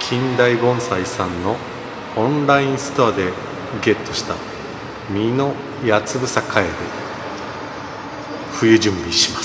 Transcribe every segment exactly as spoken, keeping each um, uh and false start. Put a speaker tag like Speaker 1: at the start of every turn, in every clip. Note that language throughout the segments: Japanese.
Speaker 1: 近代盆栽さんのオンラインストアでゲットした実の八つ房カエデ、冬準備します。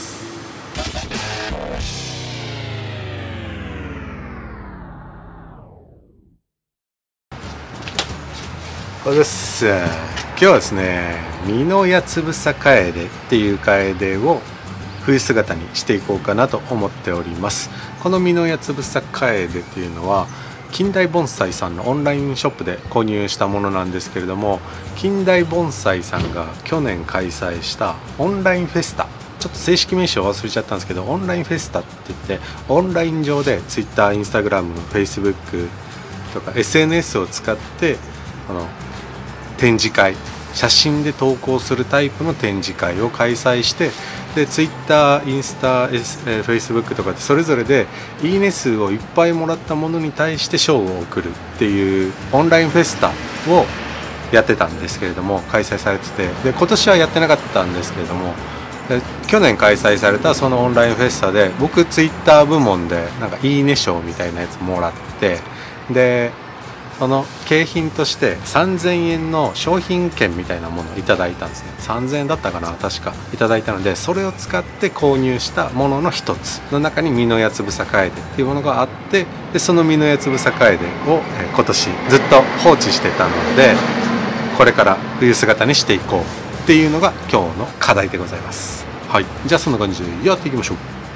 Speaker 1: これです。今日はですね、実の八つ房カエデっていうカエデを冬姿にしていこうかなと思っております。この実の八つ房カエデっていうのは近代盆栽さんのオンラインショップで購入したものなんですけれども、近代盆栽さんが去年開催したオンラインフェスタ、ちょっと正式名称忘れちゃったんですけど、オンラインフェスタって言ってオンライン上で Twitter、Instagram、Facebook とか エスエヌエス を使ってあの展示会、写真で投稿するタイプの展示会を開催して、で Twitter、インスタ、Facebook とかでそれぞれでいいね数をいっぱいもらったものに対して賞を贈るっていうオンラインフェスタをやってたんですけれども、開催されてて、で今年はやってなかったんですけれども、で去年開催されたそのオンラインフェスタで僕 Twitter 部門でなんかいいね賞みたいなやつもらって、でその景品としてさんぜんえんの商品券みたいなものをいただいたんですね。さんぜんえんだったかな、確かいただいたので、それを使って購入したものの一つの中に実の八つ房カエデっていうものがあって、でその実の八つ房カエデを今年ずっと放置してたので、これから冬姿にしていこうっていうのが今日の課題でございます。はい、じゃあそんな感じでやっていきましょう。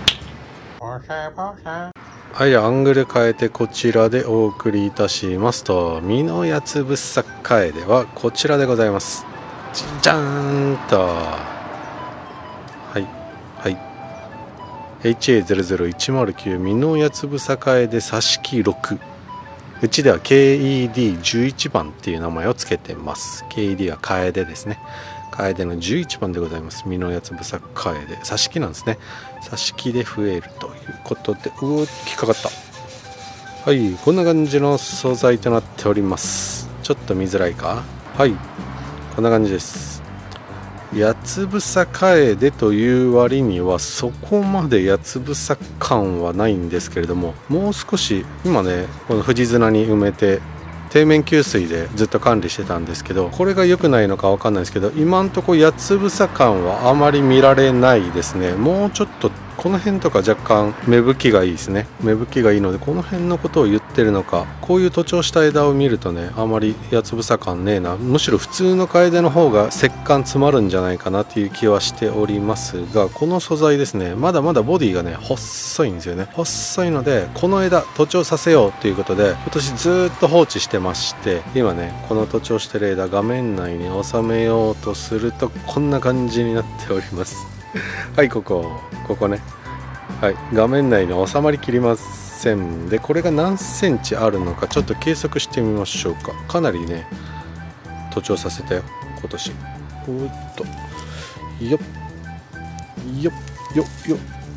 Speaker 1: はい、アングル変えてこちらでお送りいたしますと、実の八つ房カエデはこちらでございます。じゃーんと、はいはい エイチエーゼロゼロいちまるきゅう 実の八つ房カエデ挿し木ろく、うちでは ケーイーディーじゅういち 番っていう名前をつけてます。 ケーイーディー はカエデですね。カエデのじゅういちばんでございます。実の八つ房カエデ挿し木なんですね。挿し木で増えるということで、うお、引っかかった。はい、こんな感じの素材となっております。ちょっと見づらいか。はい、こんな感じです。八つ房カエデという割にはそこまで八つ房感はないんですけれども、もう少し今ね、この藤綱に埋めて底面給水でずっと管理してたんですけど、これが良くないのか分かんないですけど、今んとこ八つ房感はあまり見られないですね。もうちょっとこの辺とか若干芽吹きがいいですね。芽吹きがいいので、この辺のことを言ってるのか、こういう徒長した枝を見るとね、あまり八つ房感ねえな、むしろ普通のカエデの方が石棺詰まるんじゃないかなっていう気はしておりますが、この素材ですね、まだまだボディがね細いんですよね。細いので、この枝徒長させようということで今年ずっと放置してまして、今ねこの徒長してる枝画面内に収めようとするとこんな感じになっておりますはい、ここここね、はい、画面内に収まりきりません。でこれが何センチあるのかちょっと計測してみましょうか。かなりね徒長させたよ今年。おーっとよっよっよっよ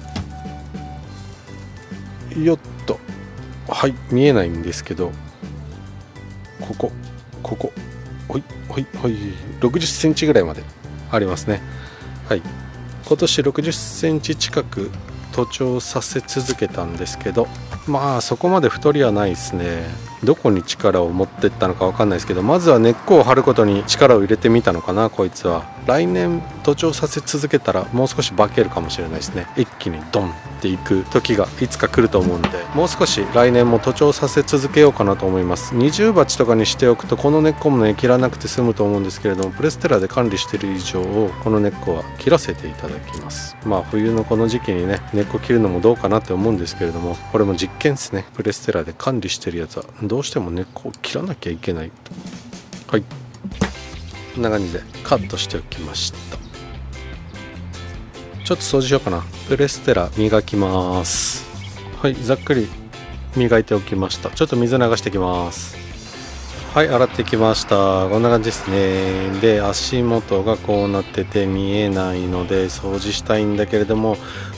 Speaker 1: っよっと、はい、見えないんですけど、ここここほいほいほいろくじゅっセンチぐらいまでありますね。はい、今年ろくじゅっセンチ近く徒長させ続けたんですけど、まあそこまで太りはないですね。どこに力を持ってったのか分かんないですけど、まずは根っこを張ることに力を入れてみたのかな、こいつは。来年徒長させ続けたらもう少し化けるかもしれないですね。一気にドンっていく時がいつか来ると思うんで、もう少し来年も徒長させ続けようかなと思います。二重鉢とかにしておくとこの根っこもね切らなくて済むと思うんですけれども、プレステラで管理している以上この根っこは切らせていただきます。まあ冬のこの時期にね根っこ切るのもどうかなって思うんですけれども、これも実験ですね。プレステラで管理してるやつはどうしても根っこを切らなきゃいけないと。はい、こんな感じでカットしておきました。ちょっと掃除しようかな。プレステラ磨きます。はい、ざっくり磨いておきました。ちょっと水流していきます。はい、洗ってきました。こんな感じですね。で足元がこうなってて見えないので掃除したいんだけれども、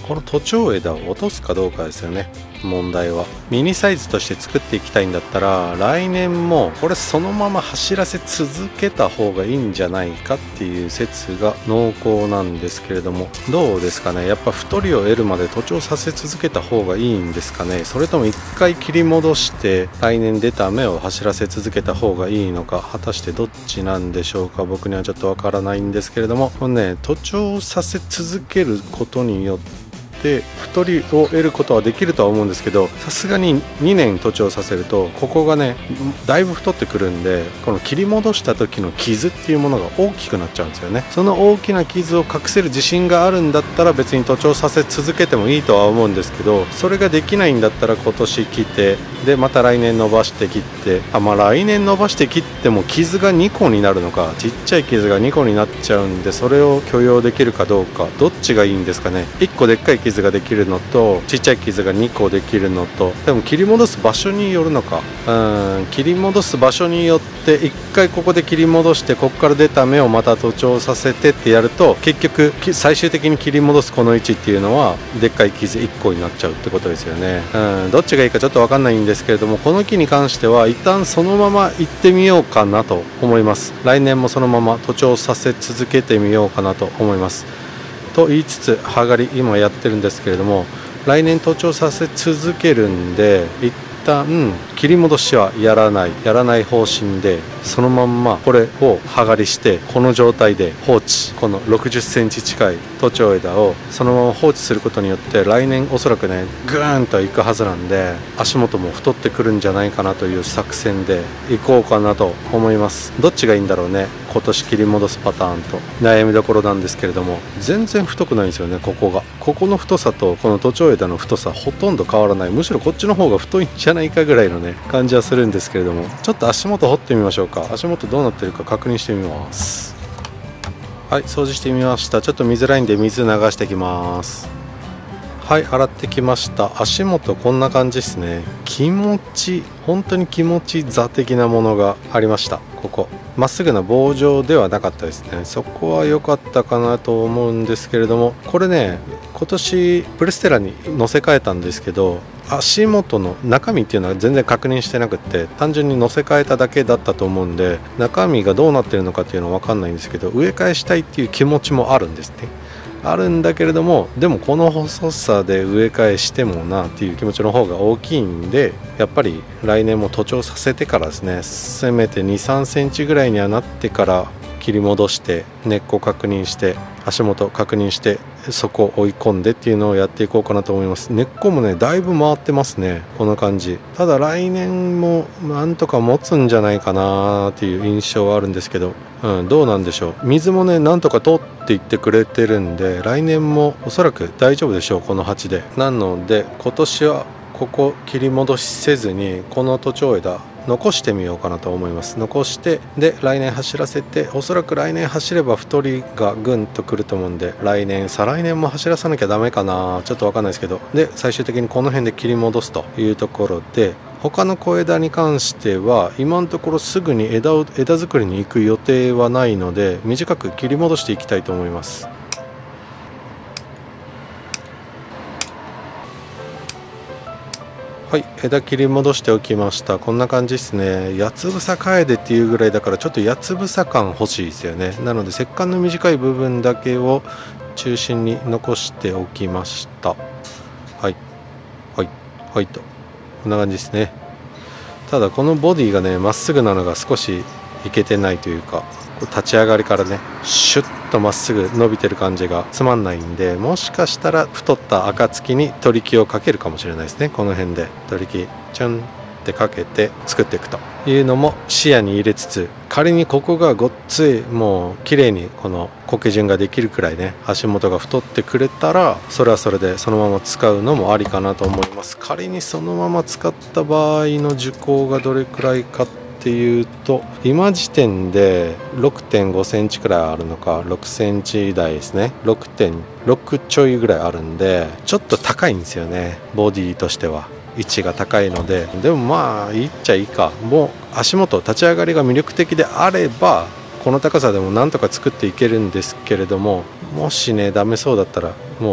Speaker 1: この都庁枝を落とすかどうかですよね、問題は。ミニサイズとして作っていきたいんだったら、来年もこれそのまま走らせ続けた方がいいんじゃないかっていう説が濃厚なんですけれども、どうですかね。やっぱ太りを得るまで徒長させ続けた方がいいんですかね。それとも一回切り戻して来年出た芽を走らせ続けた方がいいのか、果たしてどっちなんでしょうか。僕にはちょっとわからないんですけれども、このね、徒長させ続けることによってで太りを得ることはできるとは思うんですけど、さすがににねん徒長させるとここがねだいぶ太ってくるんで、この切り戻した時の傷っていうものが大きくなっちゃうんですよね。その大きな傷を隠せる自信があるんだったら別に徒長させ続けてもいいとは思うんですけど、それができないんだったら今年切ってでまた来年伸ばして切ってあまあ来年伸ばして切っても傷がにこになるのか、ちっちゃい傷がにこになっちゃうんで、それを許容できるかどうか、どっちがいいんですかね。いっこでっかい傷傷ができるのとちっちゃい傷がにこできるのと、でも切り戻す場所によるのか、うん切り戻す場所によっていっかいここで切り戻してここから出た芽をまた徒長させてってやると、結局最終的に切り戻すこの位置っていうのはでっかい傷いっこになっちゃうってことですよね。うんどっちがいいかちょっと分かんないんですけれども、この木に関しては一旦そのまま行ってみようかなと思います。来年もそのまま徒長させ続けてみようかなと思います。と言いつつ葉刈り今やってるんですけれども、来年徒長させ続けるんで一旦切り戻しはやらないやらない方針で、そのまんまこれを葉刈りしてこの状態で放置、このろくじゅっセンチ近い徒長枝をそのまま放置することによって来年おそらくねグーンといくはずなんで、足元も太ってくるんじゃないかなという作戦でいこうかなと思います。どっちがいいんだろうね、今年切り戻すパターンと悩みどころなんですけれども、全然太くないんですよね。ここがここの太さとこの徒長枝の太さほとんど変わらない、むしろこっちの方が太いんじゃないかぐらいのね感じはするんですけれども、ちょっと足元掘ってみましょうか。足元どうなってるか確認してみます。はい、掃除してみました。ちょっと見づらいんで水流してきます。はい、洗ってきました。足元こんな感じですね。気持ち本当に気持ち座的なものがありました。ここまっすぐな棒状ではなかったですね。そこは良かったかなと思うんですけれども、これね今年プレステラに乗せ替えたんですけど、足元の中身っていうのは全然確認してなくって、単純に乗せ替えただけだったと思うんで、中身がどうなってるのかっていうのは分かんないんですけど、植え替えしたいっていう気持ちもあるんですね。あるんだけれども、でもこの細さで植え替えしてもなっていう気持ちの方が大きいんで、やっぱり来年も徒長させてからですね、せめてにさんセンチぐらいにはなってから切り戻して根っこ確認して足元確認してそこを追い込んでっていうのをやっていこうかなと思います。根っこもねだいぶ回ってますね、この感じ。ただ来年もなんとか持つんじゃないかなっていう印象はあるんですけど、うん、どうなんでしょう。水もねなんとか通っていってくれてるんで、来年もおそらく大丈夫でしょう、この鉢で。なので今年はここ切り戻しせずにこの徒長枝残してみようかなと思います。残してで来年走らせて、おそらく来年走れば太りがぐんとくると思うんで、来年再来年も走らさなきゃダメかな、ちょっと分かんないですけど、で最終的にこの辺で切り戻すというところで、他の小枝に関しては今のところすぐに枝を枝作りに行く予定はないので、短く切り戻していきたいと思います。はい、枝切り戻しておきました。こんな感じですね。八つ房カエデっていうぐらいだからちょっと八つ房感欲しいですよね。なので石棺の短い部分だけを中心に残しておきました。はいはいはいとこんな感じですね。ただこのボディがねまっすぐなのが少しいけてないというか、立ち上がりからねシュッとまっすぐ伸びてる感じがつまんないんで、もしかしたら太った暁に取り木をかけるかもしれないですね。この辺で取り木チュンってかけて作っていくというのも視野に入れつつ、仮にここがごっついもう綺麗にこの苔順ができるくらいね足元が太ってくれたら、それはそれでそのまま使うのもありかなと思います。仮にそのまま使った場合の樹高がどれくらいかっていうと、今時点で ろくてんごセンチくらいあるのか、ろくセンチ台ですね。 ろくてんろく ちょいぐらいあるんで、ちょっと高いんですよね、ボディとしては位置が高いので。でもまあいいっちゃいいか。もう足元立ち上がりが魅力的であればこの高さでもなんとか作っていけるんですけれども、もしねダメそうだったらもう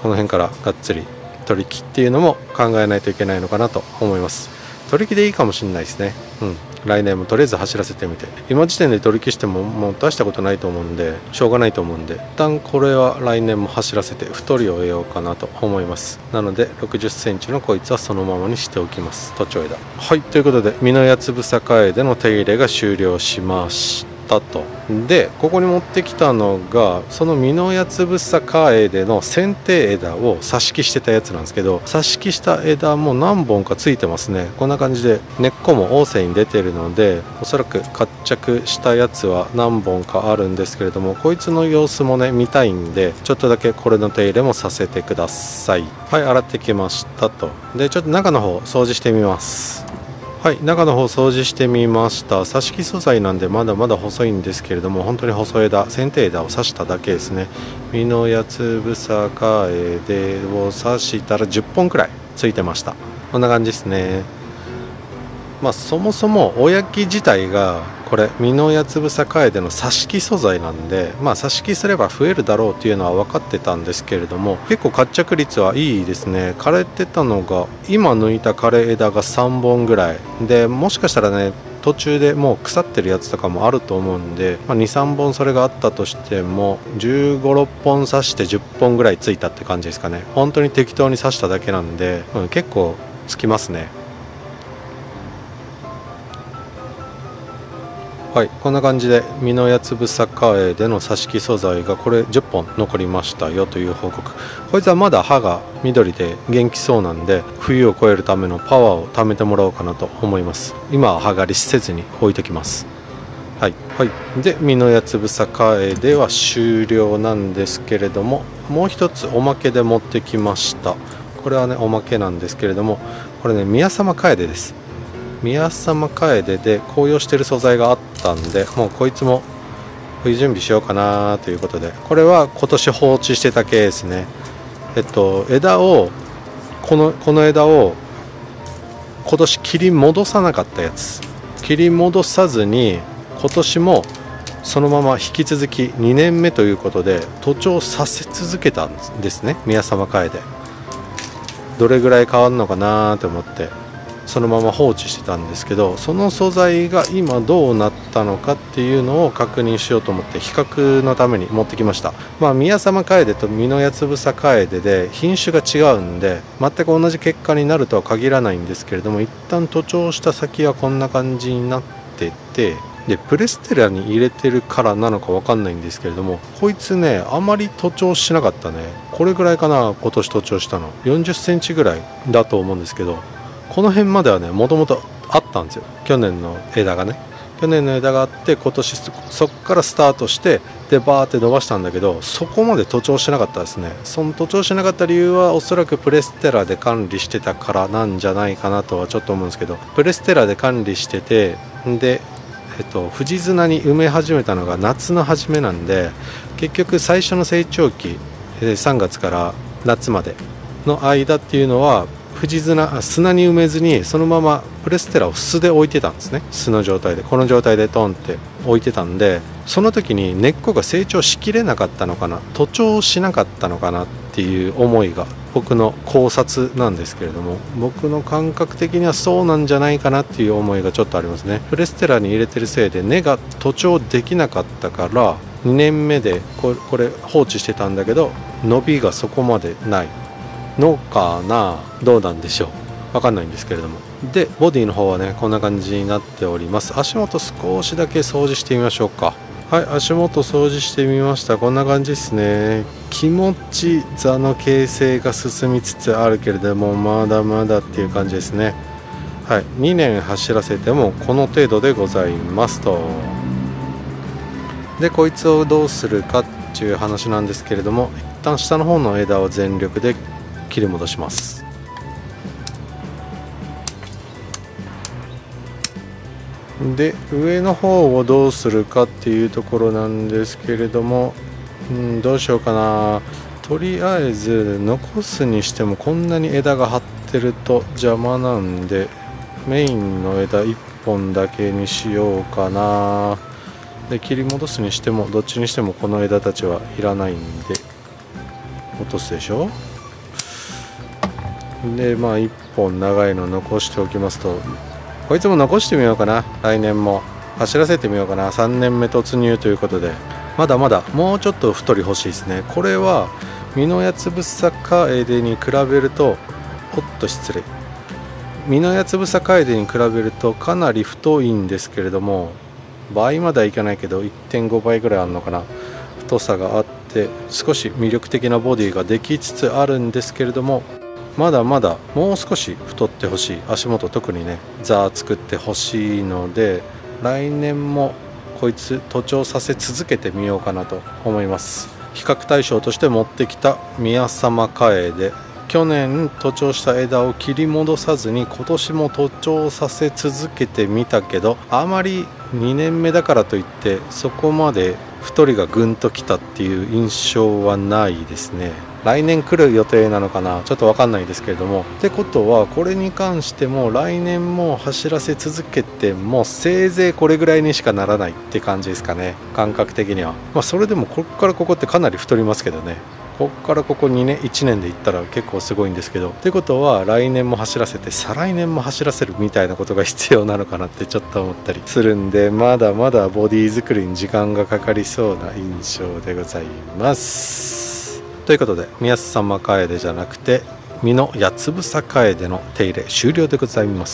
Speaker 1: この辺からがっつり取り木っていうのも考えないといけないのかなと思います。取り木でいいかもしれないですね。うん、来年もとりあえず走らせてみて、今時点で取り木してももう出したことないと思うんでしょうがないと思うんで、一旦これは来年も走らせて太りを得ようかなと思います。なのでろくじゅっセンチのこいつはそのままにしておきます。都庁枝。はい、ということで美濃八房カエデの手入れが終了しましたと。でここに持ってきたのがその美濃八房カエデの剪定枝を挿し木してたやつなんですけど、挿し木した枝も何本かついてますね。こんな感じで根っこも旺盛に出てるので、おそらく活着したやつは何本かあるんですけれども、こいつの様子もね見たいんで、ちょっとだけこれの手入れもさせてください。はい、洗ってきましたと。でちょっと中の方掃除してみます。はい、中の方掃除してみました。挿し木素材なんでまだまだ細いんですけれども、本当に細枝、剪定枝を刺しただけですね。美濃八房カエデを刺したらじゅっぽんくらいついてました。こんな感じですね。まあそもそも親木自体がこれ美濃八房カエデの挿し木素材なんで、まあ挿し木すれば増えるだろうっていうのは分かってたんですけれども、結構活着率はいいですね。枯れてたのが今抜いた枯れ枝がさんぼんぐらいで、もしかしたらね途中でもう腐ってるやつとかもあると思うんで、まあ、にさんぼんそれがあったとしてもじゅうご、ろっぽん刺してじゅっぽんぐらいついたって感じですかね。本当に適当に刺しただけなんで、うん、結構つきますね。はい、こんな感じで美濃八房カエデの挿し木素材がこれじゅっぽん残りましたよという報告。こいつはまだ葉が緑で元気そうなんで、冬を越えるためのパワーを貯めてもらおうかなと思います。今は葉刈りせずに置いときます。はい、はい、で美濃八房カエデは終了なんですけれども、もう一つおまけで持ってきました。これはねおまけなんですけれども、これね宮様カエデです。宮様カエデで紅葉してる素材があったんで、もうこいつも冬準備しようかなということで、これは今年放置してた系ですね。えっと枝をこのこの枝を今年切り戻さなかったやつ、切り戻さずに今年もそのまま引き続きにねんめということで徒長させ続けたんですね。宮様カエデどれぐらい変わるのかなと思ってそのまま放置してたんですけど、その素材が今どうなったのかっていうのを確認しようと思って比較のために持ってきました。まあ宮様カエデと美濃八房カエデで品種が違うんで全く同じ結果になるとは限らないんですけれども、一旦徒長した先はこんな感じになってて、でプレステラに入れてるからなのか分かんないんですけれども、こいつねあまり徒長しなかったね。これぐらいかな、今年徒長したのよんじゅっセンチぐらいだと思うんですけど、この辺まではねもともとあったんですよ。去年の枝がね去年の枝があって、今年そっからスタートしてでバーって伸ばしたんだけど、そこまで徒長しなかったですね。その徒長しなかった理由はおそらくプレステラで管理してたからなんじゃないかなとはちょっと思うんですけど、プレステラで管理しててでえっと、藤綱に埋め始めたのが夏の初めなんで、結局最初の成長期さんがつから夏までの間っていうのは藤綱砂に埋めずにそのままプレステラを巣で置いてたんですね。巣の状態でこの状態でトンって置いてたんで、その時に根っこが成長しきれなかったのかな、徒長しなかったのかなっていう思いが僕の考察なんですけれども、僕の感覚的にはそうなんじゃないかなっていう思いがちょっとありますね。プレステラに入れてるせいで根が徒長できなかったからにねんめでこれ、これ放置してたんだけど伸びがそこまでないのかな、どうなんでしょう、わかんないんですけれども。でボディの方はねこんな感じになっております。足元少しだけ掃除してみましょうか。はい、足元掃除してみました。こんな感じですね。気持ち座の形成が進みつつあるけれどもまだまだっていう感じですね。はい、にねん走らせてもこの程度でございますと。でこいつをどうするかっていう話なんですけれども、一旦下の方の枝を全力で切り戻します。で上の方をどうするかっていうところなんですけれども、うん、どうしようかな。とりあえず残すにしてもこんなに枝が張ってると邪魔なんでメインの枝いっぽんだけにしようかな。で切り戻すにしてもどっちにしてもこの枝たちはいらないんで落とすでしょ。 でまあいっぽん長いの残しておきますと、こいつも残してみようかな。来年も走らせてみようかな。さんねんめ突入ということで、まだまだもうちょっと太り欲しいですね。これは美濃八房楓に比べると、おっと失礼、美濃八房楓に比べるとかなり太いんですけれども、倍まではいかないけど いってんご 倍ぐらいあるのかな、太さがあって少し魅力的なボディができつつあるんですけれども、まだまだもう少し太ってほしい。足元特にねザー作ってほしいので、来年もこいつ徒長させ続けてみようかなと思います。比較対象として持ってきた宮様楓、去年徒長した枝を切り戻さずに今年も徒長させ続けてみたけど、あまりにねんめだからといってそこまで太りがぐんときたっていう印象はないですね。来年来る予定なのかな、ちょっと分かんないですけれども、ってことはこれに関しても来年も走らせ続けてもせいぜいこれぐらいにしかならないって感じですかね、感覚的には。まあそれでもここからここってかなり太りますけどね。ここからここにねんいちねんでいったら結構すごいんですけど、ってことは来年も走らせて再来年も走らせるみたいなことが必要なのかなってちょっと思ったりするんで、まだまだボディ作りに時間がかかりそうな印象でございます。ということで宮様楓じゃなくて美濃八房楓の手入れ終了でございます。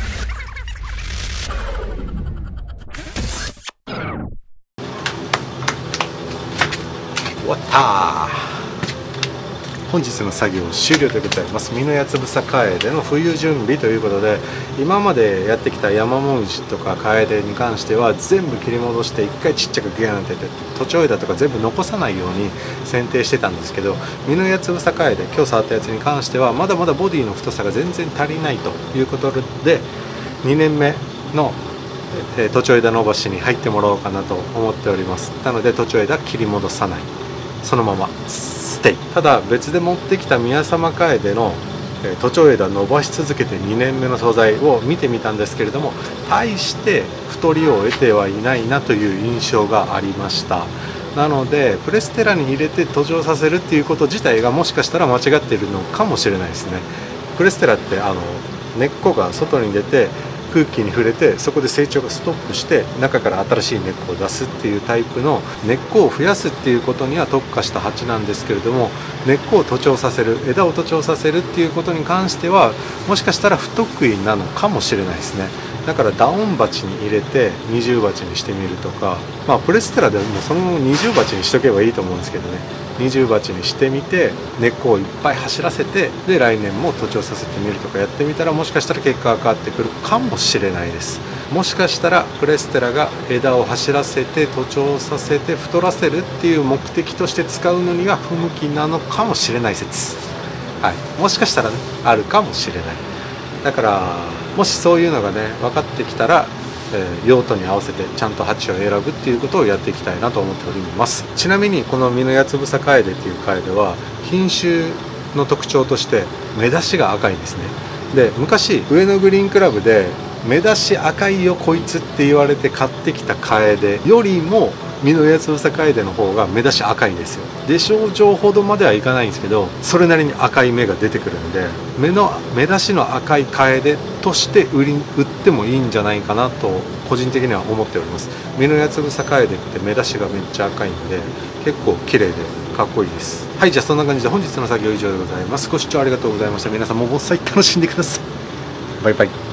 Speaker 1: 終わったー。本日の作業終了でございます。美濃八房楓の冬準備ということで、今までやってきた山もみじとか楓に関しては全部切り戻して一回ちっちゃくギューンってやって徒長枝とか全部残さないように剪定してたんですけど、美濃八房楓今日触ったやつに関してはまだまだボディの太さが全然足りないということで、にねんめの徒長枝伸ばしに入ってもらおうかなと思っております。なので徒長枝切り戻さない、そのままステイ。ただ別で持ってきた宮様楓の徒長枝伸ばし続けてにねんめの素材を見てみたんですけれども、大して太りを得てはいないなという印象がありました。なのでプレステラに入れて徒長させるっていうこと自体がもしかしたら間違っているのかもしれないですね。プレステラってあの根っこが外に出て空気に触れてそこで成長がストップして中から新しい根っこを出すっていうタイプの根っこを増やすっていうことには特化した鉢なんですけれども、根っこを徒長させる、枝を徒長させるっていうことに関してはもしかしたら不得意なのかもしれないですね。だからダウン鉢に入れて二重鉢にしてみるとか、まあプレステラでもそのまま二重鉢にしとけばいいと思うんですけどね、二重鉢にしてみて根っこをいっぱい走らせて、で来年も徒長させてみるとかやってみたらもしかしたら結果が変わってくるかもしれないです。もしかしたらプレステラが枝を走らせて徒長させて太らせるっていう目的として使うのには不向きなのかもしれない説、はい、もしかしたらねあるかもしれない。だからもしそういうのがね分かってきたら、えー、用途に合わせてちゃんと鉢を選ぶっていうことをやっていきたいなと思っております。ちなみにこの美濃八房楓っていう楓は品種の特徴として目出しが赤いんですね。で昔上野グリーンクラブで目出し赤いよこいつって言われて買ってきた楓よりも美濃八房楓の方が目出し赤いんですよ。で症状ほどまではいかないんですけど、それなりに赤い芽が出てくるんで、目の目出しの赤い楓として売り売ってもいいんじゃないかなと個人的には思っております。美濃八房楓って目出しがめっちゃ赤いんで結構綺麗でかっこいいです。はい、じゃあそんな感じで本日の作業以上でございます。ご視聴ありがとうございました。皆さんも盆栽楽しんでください。バイバイ。